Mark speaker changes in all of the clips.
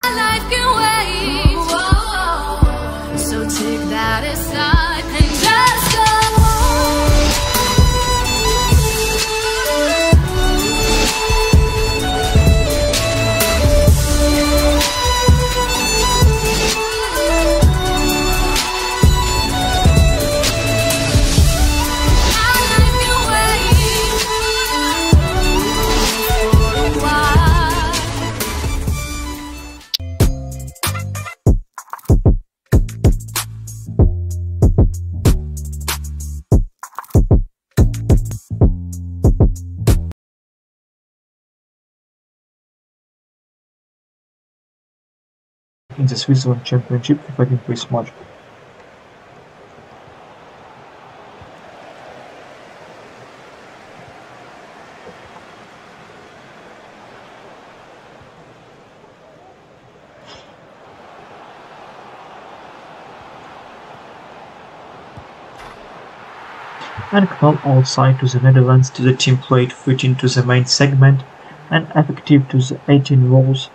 Speaker 1: life can wait. Whoa. So take that aside and just go.
Speaker 2: In the Switzerland Championship if I can play much. And come outside to the Netherlands to the team plate, fitting to the main segment and effective to the 18 rolls.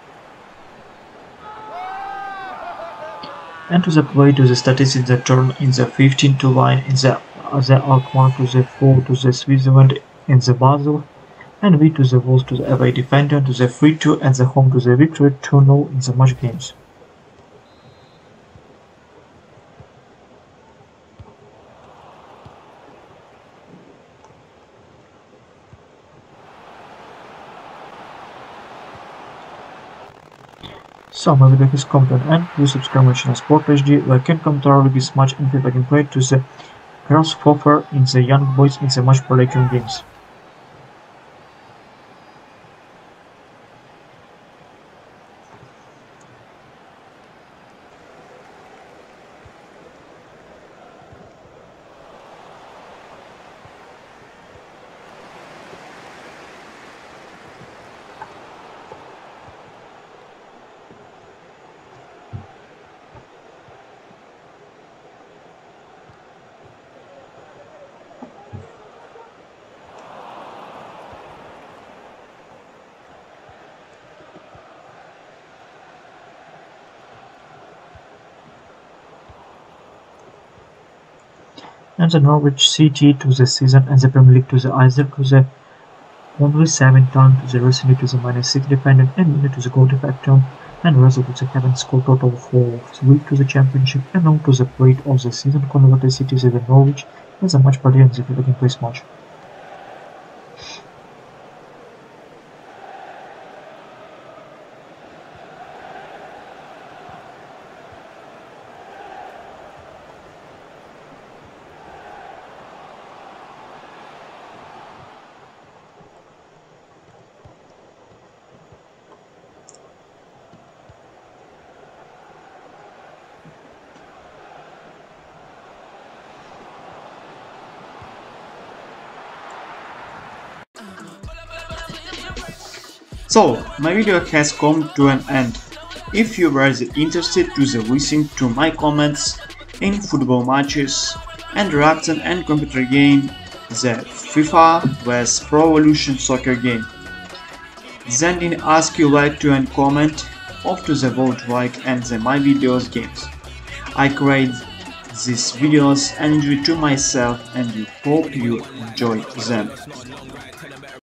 Speaker 2: And to the play to the statistics that turn in the 15 to line in the Alkmaar to the 4 to the Switzerland in the Basel, and V to the Wolves to the away defender to the 3-2 and the home to the victory 2-0 in the match games. So my video has come to an end. Please subscribe my channel Sport HD, like and comment early this match and if I can play to the crossover in the young boys in the match prediction games. And the Norwich City to the season and the Premier League to the Isaac to the only 7 time to the recently to the -6 defendant and minute to the goal defector and result to the Heaven score total for the week to the championship and now to the plate of the season converted City to the Norwich as a match party and the can place match.
Speaker 3: So, my video has come to an end. If you were interested to listen to my comments in football matches and reaction and computer game, the FIFA vs Pro Evolution Soccer game, then in ask you like to and comment of to the vote like and the my videos games. I create these videos and enjoy to myself and you hope you enjoy them.